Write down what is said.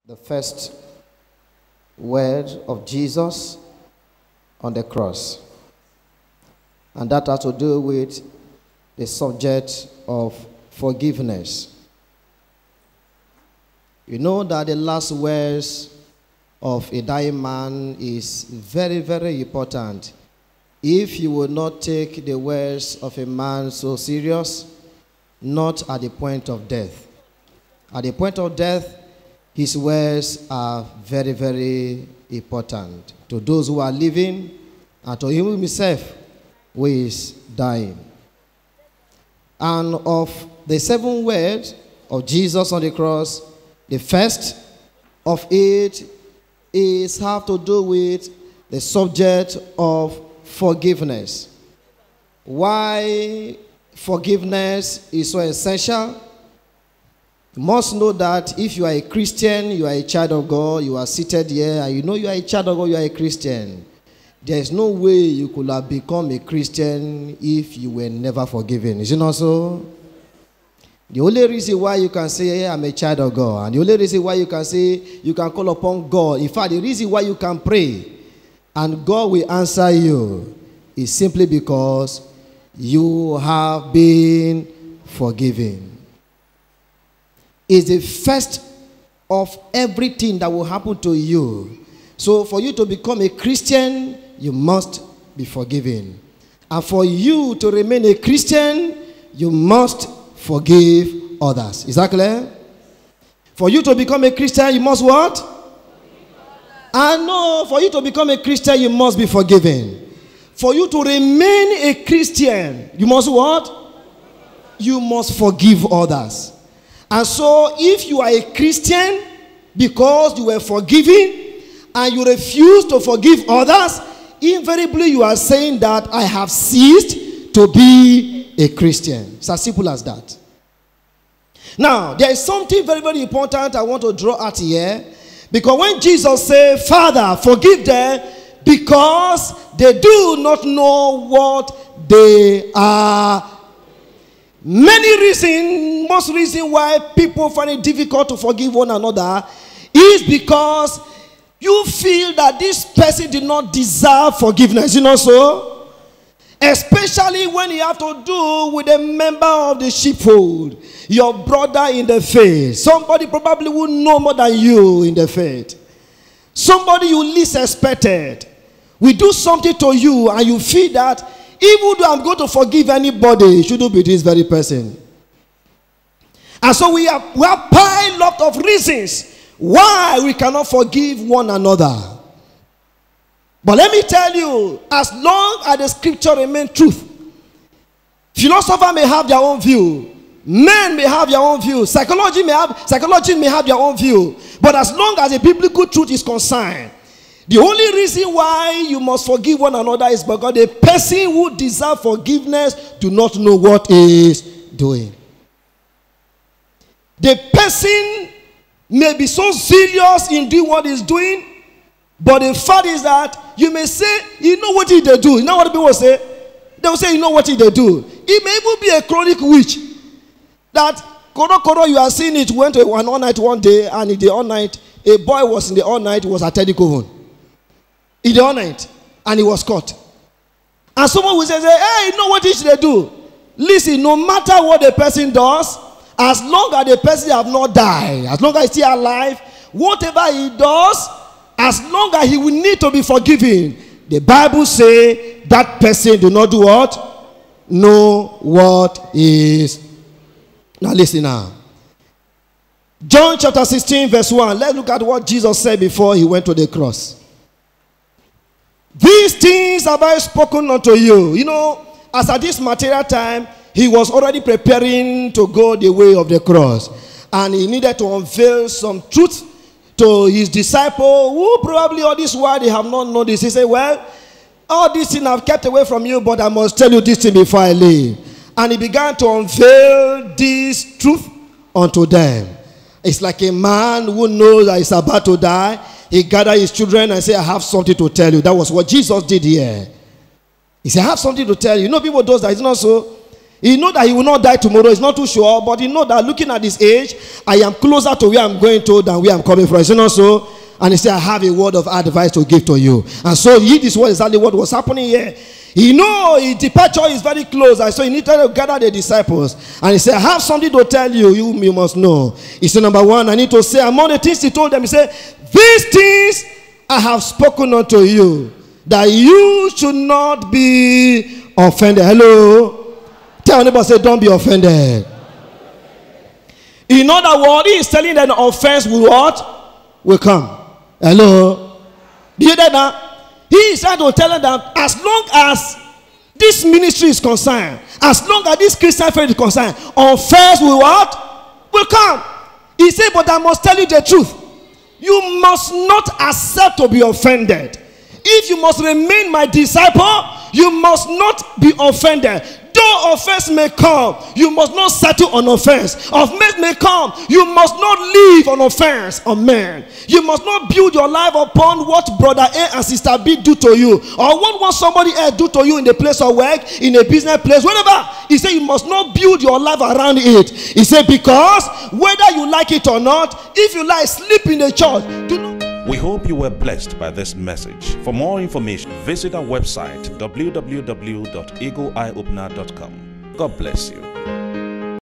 the first word of Jesus on the cross. And that has to do with the subject of forgiveness. You know that the last words of a dying man is very, very important. If you will not take the words of a man so serious, not at the point of death. At the point of death, his words are very, very important to those who are living and to him himself who is dying. And of the 7 words of Jesus on the cross, the first of it have to do with the subject of forgiveness. Why forgiveness is so essential? You must know that if you are a Christian, you are a child of God, you are seated here, and you know you are a child of God, you are a Christian. There is no way you could have become a Christian if you were never forgiven. Is it not so? The only reason why you can say, hey, I'm a child of God, and the only reason why you can say, you can call upon God, in fact, the reason why you can pray, and God will answer you, is simply because you have been forgiven. It's the first of everything that will happen to you. So for you to become a Christian, you must be forgiven. And for you to remain a Christian, you must forgive others. Is that clear? For you to become a Christian, you must what? And no, for you to become a Christian, you must be forgiven. For you to remain a Christian, you must what? You must forgive others. And so, if you are a Christian because you were forgiven and you refuse to forgive others, invariably you are saying that I have ceased to be a Christian. It's as simple as that. Now, there is something very, very important I want to draw out here. Because when Jesus said, Father, forgive them because they do not know what they are. Many reasons, most reason why people find it difficult to forgive one another is because you feel that this person did not deserve forgiveness. You know so? Especially when you have to do with a member of the sheepfold, your brother in the faith. Somebody probably will know more than you in the faith. Somebody you least expected. We do something to you and you feel that even though I'm going to forgive anybody, it shouldn't be this very person. And so we have piled up of reasons why we cannot forgive one another. But let me tell you, as long as the scripture remains truth, philosophers may have their own view, men may have their own view, psychologists may have their own view. But as long as the biblical truth is concerned, the only reason why you must forgive one another is because the person who deserves forgiveness do not know what he is doing. The person may be so serious in doing what he's doing, but the fact is that you may say, you know what they do. You know what people say? They will say, you know what they do. It may even be a chronic witch. That, you are seeing it, went to an all night one day, and in the all night, a boy was in the all night, was at Teddy Coven. In the all night, and he was caught. And someone will say, hey, you know what they do? Listen, no matter what the person does, as long as the person have not died, as long as he's still alive, whatever he does, as long as he will need to be forgiven, the Bible says that person do not do what? Know what is. Now listen now. John chapter 16 verse 1. Let's look at what Jesus said before he went to the cross. These things have I spoken unto you. You know, as at this material time, he was already preparing to go the way of the cross. And he needed to unveil some truth to his disciple, who probably all this while they have not known this. He said, well, all these things I've kept away from you, but I must tell you this thing before I leave. And he began to unveil this truth unto them. It's like a man who knows that he's about to die. He gathered his children and said, I have something to tell you. That was what Jesus did here. He said, I have something to tell you. You know, people do that. It's not so. He know that he will not die tomorrow. He's not too sure, but he know that looking at his age, I am closer to where I'm going to than where I'm coming from. Is it not so? And he said, I have a word of advice to give to you. And so this was exactly what was happening here. He know his departure is very close, and so he needed to gather the disciples. And he said, I have something to tell you, you must know. He said, number one, I need to say, among the things he told them, he said, these things I have spoken unto you, that you should not be offended. Hello? Tell neighbor, say, don't be offended. In other words, he is telling them offense will what? Will come. Hello? Do you hear that? He is trying to tell them that as long as this ministry is concerned, as long as this Christian faith is concerned, offense will what? Will come. He said, but I must tell you the truth. You must not accept to be offended. If you must remain my disciple, you must not be offended. Though offense may come, you must not settle on offense. Offense may come, you must not live on offense on men. You must not build your life upon what brother A and sister B do to you, or what somebody else do to you in the place of work, in a business place, whatever. He said you must not build your life around it. He said because whether you like it or not, if you like sleep in the church, do not. We hope you were blessed by this message. For more information, visit our website www.eagleeyeopener.com. God bless you.